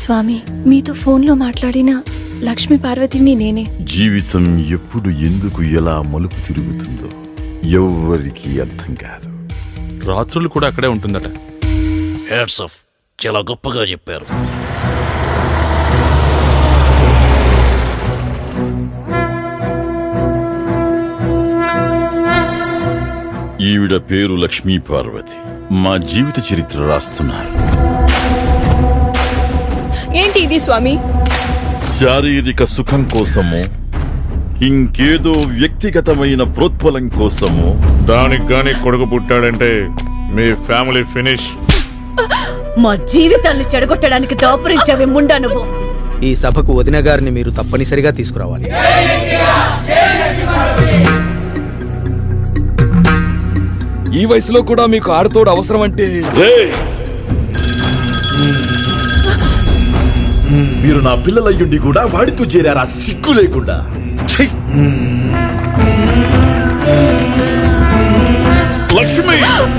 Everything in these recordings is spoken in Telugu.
స్వామి, మీతో ఫోన్లో మాట్లాడిన లక్ష్మీ పార్వతిని నేనే. జీవితం ఎప్పుడు ఎందుకు ఎలా మలుపు తిరుగుతుందో ఎవ్వరికీ అర్థం కాదు. రాత్రులు కూడా అక్కడే ఉంటుందట. హ్యాట్స్ ఆఫ్, చాలా గొప్పగా చెప్పారు. ఈవిడ పేరు లక్ష్మీ పార్వతి. మా జీవిత చరిత్ర రాస్తున్నారు. ఏంటి ఇది స్వామి? శారీరక సుఖం కోసము, ఇంకేదో వ్యక్తిగతమైన ప్రోత్బలం కోసము. దానికి గాని కొడుకు పుట్టాడంటే మీ ఫ్యామిలీ ఫినిష్. మా జీవితాన్ని చెడగొట్టడానికి దాపురించావే ముండా నువ్వు. ఈ సభకు వదిన గారిని మీరు తప్పనిసరిగా తీసుకురావాలి. ఈ వయసులో కూడా మీకు ఆడతోడు అవసరం అంటే? మీరు నా పిల్లలయ్యుండి కూడా వాడితో చేరారా సిగ్గు లేకుండా? లక్ష్మి,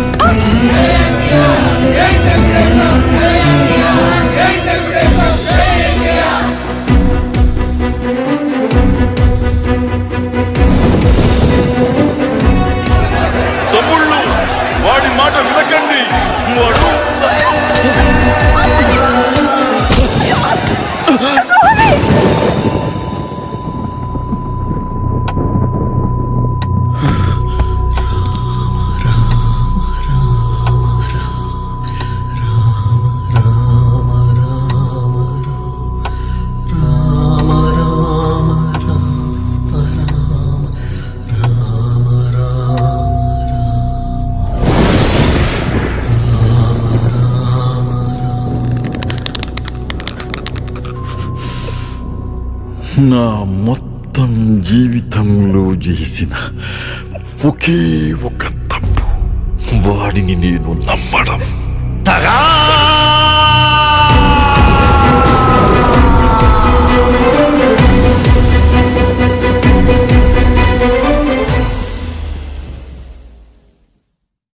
తమ్ముళ్ళు వాడి మాట వినకండి. నా మొత్తం జీవితంలో చేసిన ఒకే ఒక తప్పు, వాడిని నేను నమ్మడం.